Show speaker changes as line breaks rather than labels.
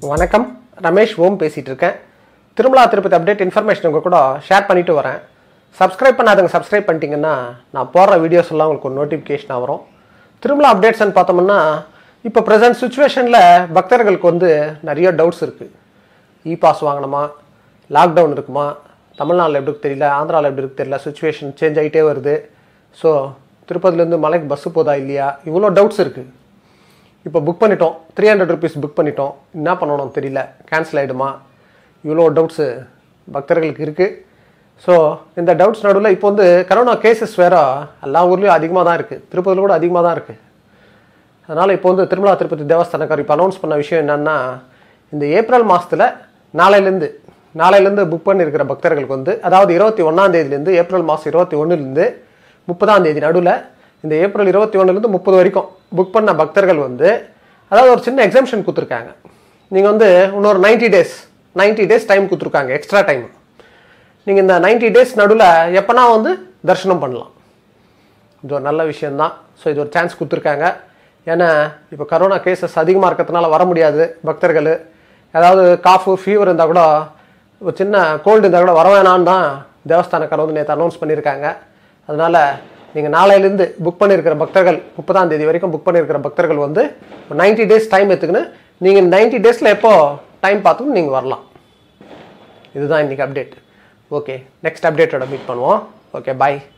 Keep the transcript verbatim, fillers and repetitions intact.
வணக்கம் Rameishomh பேசிட்டு இருக்கேன். திருமலா திருப்பதி அப்டேட் இன்ஃபர்மேஷன் உங்க கூட ஷேர் பண்ணிட்டு வரேன். சப்ஸ்கிரைப் பண்ணாதவங்க சப்ஸ்கிரைப் பண்ணிட்டீங்கன்னா நான் போடுற வீடியோஸ் எல்லாம் உங்களுக்கு ஒரு நோட்டிஃபிகேஷன் வரும். திருமலா அப்டேட்ஸ்னு பார்த்தோம்னா இப்போ ப்ரெசென்ட் சுச்சுவேஷனில் பக்தர்களுக்கு வந்து நிறைய டவுட்ஸ் இருக்குது. இ பாஸ் வாங்கணுமா, லாக்டவுன் இருக்குமா, தமிழ்நாட்டில் எப்படி தெரியல, ஆந்திராவில் எப்படி இருக்கு தெரியல, சுச்சுவேஷன் சேஞ்ச் ஆகிட்டே வருது. ஸோ திருப்பதிலேருந்து மலைக்கு பஸ்ஸு போதா இல்லையா, இவ்வளோ டவுட்ஸ் இருக்குது. இப்போ புக் பண்ணிட்டோம், த்ரீ ஹண்ட்ரட் ருபீஸ் புக் பண்ணிட்டோம், என்ன பண்ணணும் தெரியல, கேன்சல் ஆகிடுமா, இவ்வளோ டவுட்ஸு பக்தர்களுக்கு இருக்குது. ஸோ இந்த டவுட்ஸ் நடுவில் இப்போ வந்து கரோனா கேசஸ் வேறு எல்லா ஊர்லேயும் அதிகமாக தான் இருக்குது, திருப்பதியில் கூட அதிகமாக தான் இருக்குது. அதனால் இப்போ வந்து திருமலா திருப்பதி தேவஸ்தானக்கார் இப்போ அனௌன்ஸ் பண்ண விஷயம் என்னென்னா, இந்த ஏப்ரல் மாதத்தில் நாளையிலேருந்து நாளையிலேருந்து புக் பண்ணியிருக்கிற பக்தர்களுக்கு வந்து, அதாவது இருபத்தி ஒன்றாம் தேதியிலேருந்து ஏப்ரல் மாதம் இருபத்தி ஒன்றுலேருந்து முப்பதாம் தேதி நடுவில், இந்த ஏப்ரல் இருபத்தி ஒன்றுலேருந்து முப்பது வரைக்கும் புக் பண்ண பக்தர்கள் வந்து, அதாவது ஒரு சின்ன எக்ஸம்ஷன் கொடுத்துருக்காங்க. நீங்கள் வந்து இன்னொரு ninety days ninety days time கொடுத்துருக்காங்க, எக்ஸ்ட்ரா டைம். நீங்கள் இந்த நைன்ட்டி டேஸ் நடுவில் எப்போனா வந்து தரிசனம் பண்ணலாம். இது ஒரு நல்ல விஷயந்தான். ஸோ இது ஒரு சான்ஸ் கொடுத்துருக்காங்க. ஏன்னா இப்போ கரோனா கேசஸ் அதிகமாக இருக்கிறதுனால வர முடியாது பக்தர்கள். ஏதாவது காஃபு ஃபீவர் இருந்தால் கூட, ஒரு சின்ன கோல்டு இருந்தால் கூட வர வேணான்னு தான் தேவஸ்தானக்காரர் வந்து நேற்று அனௌன்ஸ் பண்ணியிருக்காங்க. அதனால் நீங்கள் நாளையிலேருந்து புக் பண்ணியிருக்கிற பக்தர்கள், முப்பதாம் தேதி வரைக்கும் புக் பண்ணியிருக்கிற பக்தர்கள் வந்து நைன்ட்டி டேஸ் டைம் எடுத்துக்கின்னு நீங்கள் நைன்ட்டி டேஸில் எப்போ டைம் பார்த்துன்னு நீங்கள் வரலாம். இதுதான் இன்றைக்கி அப்டேட். ஓகே, நெக்ஸ்ட் அப்டேட்டோட மீட் பண்ணுவோம். ஓகே, பாய்.